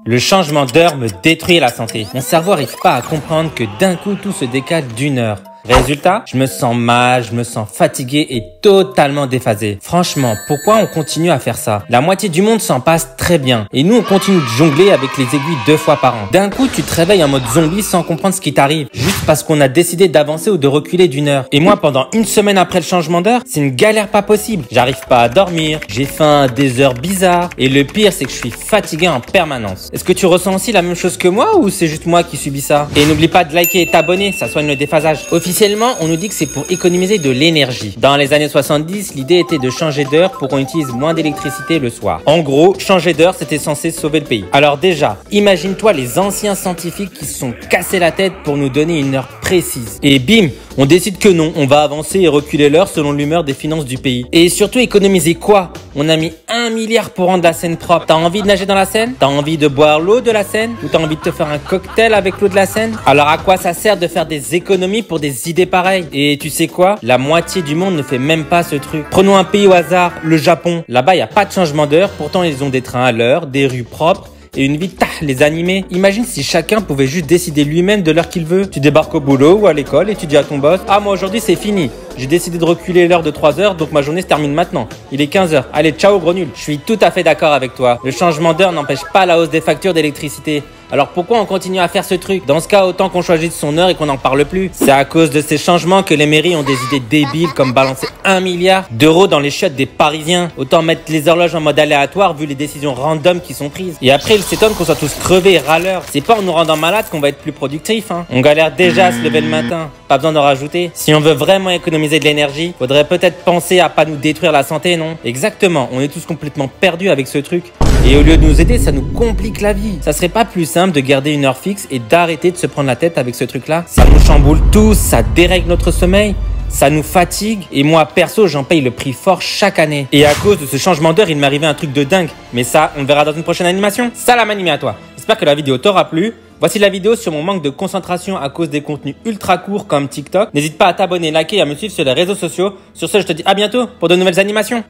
Le changement d'heure me détruit la santé. Mon cerveau n'arrive pas à comprendre que d'un coup tout se décale d'une heure. Résultat, je me sens mal, je me sens fatigué et totalement déphasé. Franchement, pourquoi on continue à faire ça? La moitié du monde s'en passe très bien. Et nous, on continue de jongler avec les aiguilles 2 fois par an. D'un coup, tu te réveilles en mode zombie sans comprendre ce qui t'arrive. Juste parce qu'on a décidé d'avancer ou de reculer d'une heure. Et moi, pendant une semaine après le changement d'heure, c'est une galère pas possible. J'arrive pas à dormir, j'ai faim à des heures bizarres. Et le pire, c'est que je suis fatigué en permanence. Est-ce que tu ressens aussi la même chose que moi ou c'est juste moi qui subis ça? Et n'oublie pas de liker et t'abonner, ça soigne le déphasage. Officiellement, on nous dit que c'est pour économiser de l'énergie. Dans les années 70, l'idée était de changer d'heure pour qu'on utilise moins d'électricité le soir. En gros, changer d'heure, c'était censé sauver le pays. Alors déjà, imagine-toi les anciens scientifiques qui se sont cassés la tête pour nous donner une heure précise. Et bim, on décide que non, on va avancer et reculer l'heure selon l'humeur des finances du pays. Et surtout économiser quoi? On a mis 1 milliard pour rendre la Seine propre. T'as envie de nager dans la Seine? T'as envie de boire l'eau de la Seine? Ou t'as envie de te faire un cocktail avec l'eau de la Seine? Alors à quoi ça sert de faire des économies pour des idées pareilles? Et tu sais quoi? La moitié du monde ne fait même pas ce truc. Prenons un pays au hasard, le Japon. Là-bas, il n'y a pas de changement d'heure, pourtant ils ont des trains à l'heure, des rues propres et une vie, les animés. Imagine si chacun pouvait juste décider lui-même de l'heure qu'il veut. Tu débarques au boulot ou à l'école et tu dis à ton boss: ah, moi aujourd'hui c'est fini. J'ai décidé de reculer l'heure de 3 heures, donc ma journée se termine maintenant. Il est 15 heures. Allez, ciao gros nul. Je suis tout à fait d'accord avec toi. Le changement d'heure n'empêche pas la hausse des factures d'électricité. Alors pourquoi on continue à faire ce truc? Dans ce cas, autant qu'on choisisse son heure et qu'on n'en parle plus. C'est à cause de ces changements que les mairies ont des idées débiles comme balancer 1 milliard d'euros dans les chiottes des Parisiens. Autant mettre les horloges en mode aléatoire vu les décisions random qui sont prises. Et après, ils s'étonnent qu'on soit tous crevés et râleurs. C'est pas en nous rendant malades qu'on va être plus productif, hein. On galère déjà à se lever le matin. Pas besoin d'en rajouter. Si on veut vraiment économiser de l'énergie, faudrait peut-être penser à pas nous détruire la santé, non? Exactement, on est tous complètement perdus avec ce truc. Et au lieu de nous aider, ça nous complique la vie. Ça serait pas plus simple de garder une heure fixe et d'arrêter de se prendre la tête avec ce truc-là? Ça nous chamboule tous, ça dérègle notre sommeil, ça nous fatigue. Et moi, perso, j'en paye le prix fort chaque année. Et à cause de ce changement d'heure, il m'est arrivé un truc de dingue. Mais ça, on le verra dans une prochaine animation. Salam animé à toi. J'espère que la vidéo t'aura plu. Voici la vidéo sur mon manque de concentration à cause des contenus ultra courts comme TikTok. N'hésite pas à t'abonner, liker et à me suivre sur les réseaux sociaux. Sur ce, je te dis à bientôt pour de nouvelles animations.